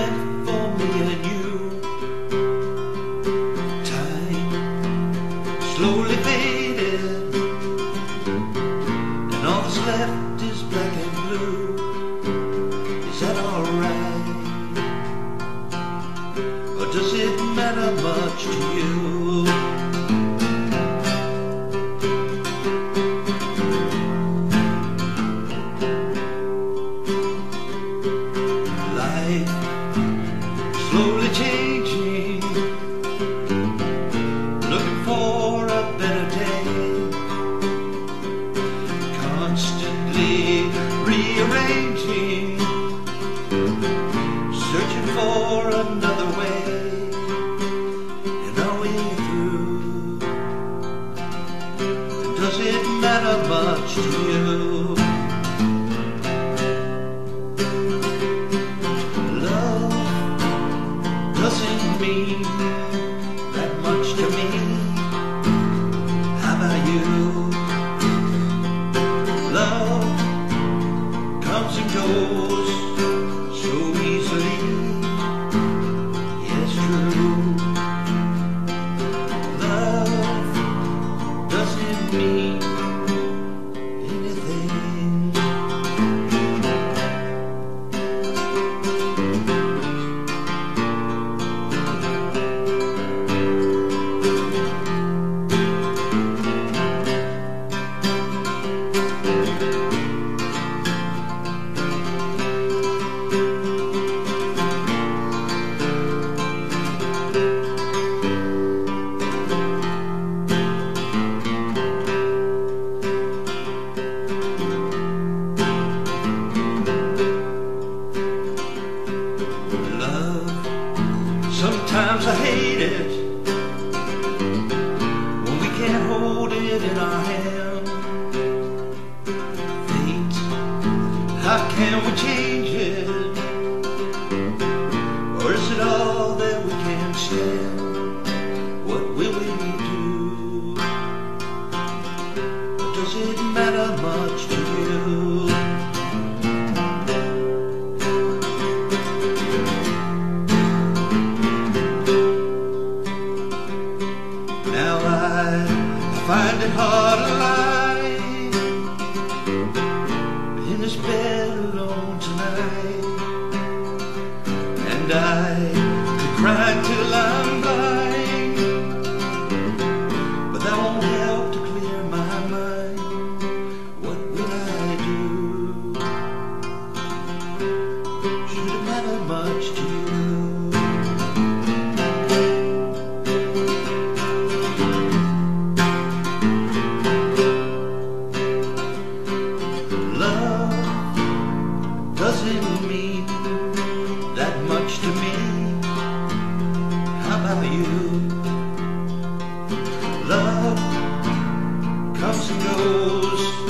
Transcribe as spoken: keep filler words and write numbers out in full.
life for me and you. Time slowly faded, and all that's left is black and blue. Is that alright? Or does it matter much to you? Slowly changing, looking for a better day, constantly rearranging, searching for another way, and are we through? Does it matter much to you? Doesn't mean that much to me. How about you? Love comes and goes so easily. Yes, true. Love doesn't mean anything. Sometimes I hate it when we can't hold it in our hand. Fate, how can we change it? Or is it all that we can stand? What will we do? Or does it matter much to you? Now I find it hard to lie in this bed alone tonight, and I could cry till I'm blind, but that won't help to clear my mind. What will I do? Should it matter much to you? Doesn't mean that much to me. How about you? Love comes and goes